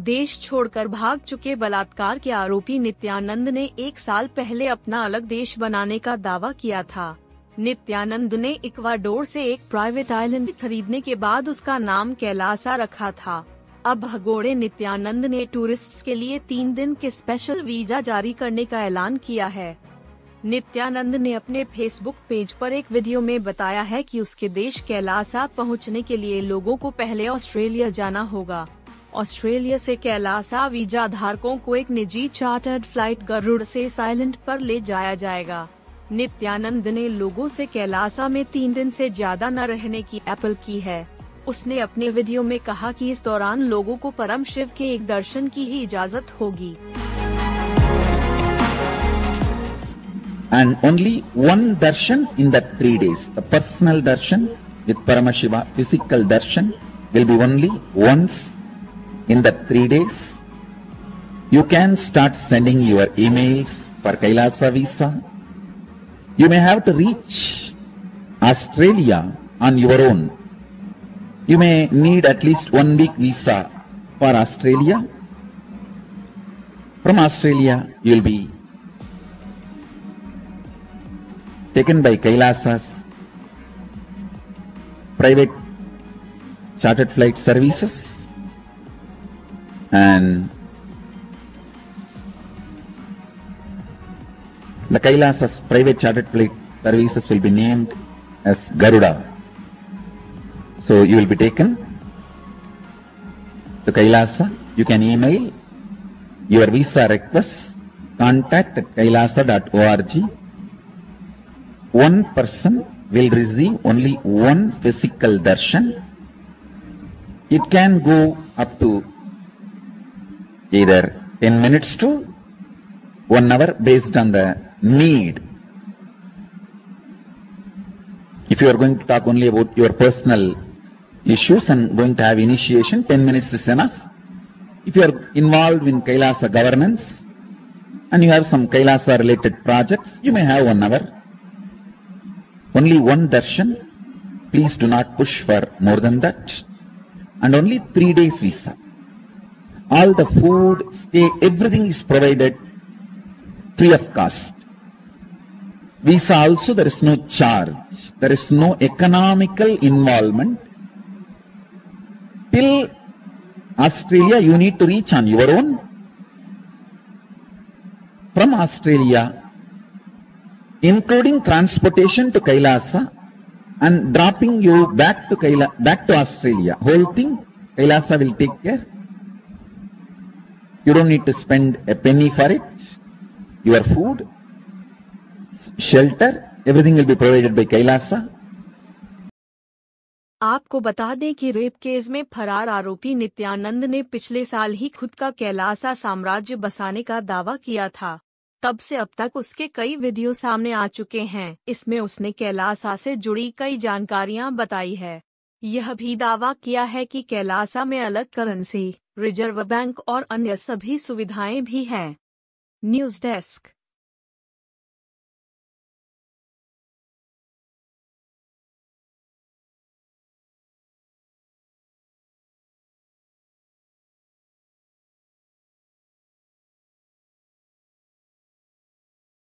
देश छोड़कर भाग चुके बलात्कार के आरोपी नित्यानंद ने 1 साल पहले अपना अलग देश बनाने का दावा किया था। नित्यानंद ने इक्वाडोर से एक प्राइवेट आइलैंड खरीदने के बाद उसका नाम कैलासा रखा था। अब भगोड़े नित्यानंद ने टूरिस्ट्स के लिए 3 दिन के स्पेशल वीजा जारी करने का ऐलान किया है। नित्यानंद ने अपने फेसबुक पेज पर एक वीडियो में बताया है कि उसके देश कैलासा पहुंचने के लिए लोगों को पहले ऑस्ट्रेलिया जाना होगा। ऑस्ट्रेलिया से कैलासा वीजा धारकों को एक निजी चार्टर्ड फ्लाइट गरुड़ से इस आइलैंड पर ले जाया जाएगा। नित्यानंद ने लोगों से कैलासा में 3 दिन से ज्यादा न रहने की अपील की है। उसने अपने वीडियो में कहा कि इस दौरान लोगों को परम शिव के एक दर्शन की ही इजाजत होगी। And only one darshan in that 3 days. The personal darshan with Paramashiva, physical darshan, will be only once in that 3 days. You can start sending your emails for Kailasa visa. You may have to reach Australia on your own. You may need at least 1 week visa for Australia. From Australia, you will be taken by Kailasa's private chartered flight services, and the Kailasa's private chartered flight services will be named as Garuda. So you will be taken to Kailasa. You can email your visa request, contact@kailasa.org. One person will receive only one physical darshan. It can go up to either 10 minutes to 1 hour based on the need. If you are going to talk only about your personal issues and going to have initiation, 10 minutes is enough. If you are involved in Kailasa governance and you have some Kailasa related projects, you may have 1 hour. Only one darshan. Please do not push for more than that. And only 3 days visa. All the food, stay, everything is provided free of cost. Visa also, there is no charge. There is no economical involvement. Till Australia, you need to reach on your own. From Australia, including transportation to Kailasa and dropping you back to Australia. Whole thing Kailasa will take care. You don't need to spend a penny for it. Your food, shelter, everything will be provided by Kailasa. आपको बता दें कि rape case में फरार आरोपी नित्यानंद ने पिछले साल ही खुद का कैलासा साम्राज्य बसाने का दावा किया था। तब से अब तक उसके कई वीडियो सामने आ चुके हैं। इसमें उसने कैलासा से जुड़ी कई जानकारियां बताई है। यह भी दावा किया है कि कैलासा में अलग करेंसी, रिजर्व बैंक और अन्य सभी सुविधाएं भी हैं। News desk.